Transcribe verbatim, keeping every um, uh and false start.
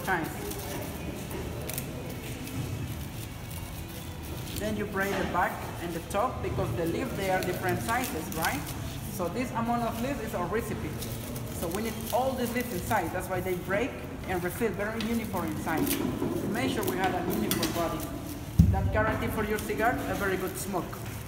kinds. Then you braid the back and the top because the leaf, they are different sizes, right? So this amount of leaves is our recipe. So we need all these leaves inside. That's why they break and refill very uniform inside. To make sure we have a uniform body. That guarantee for your cigar a very good smoke.